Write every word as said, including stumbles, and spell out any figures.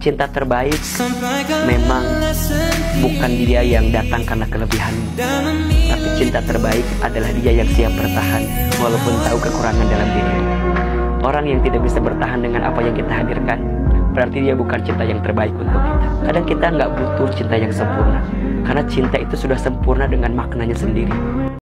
Cinta terbaik memang bukan dia yang datang karena kelebihanmu, tapi cinta terbaik adalah dia yang siap bertahan walaupun tahu kekurangan dalam dirimu. Orang yang tidak bisa bertahan dengan apa yang kita hadirkan, berarti dia bukan cinta yang terbaik untuk kita. Kadang kita nggak butuh cinta yang sempurna, karena cinta itu sudah sempurna dengan maknanya sendiri.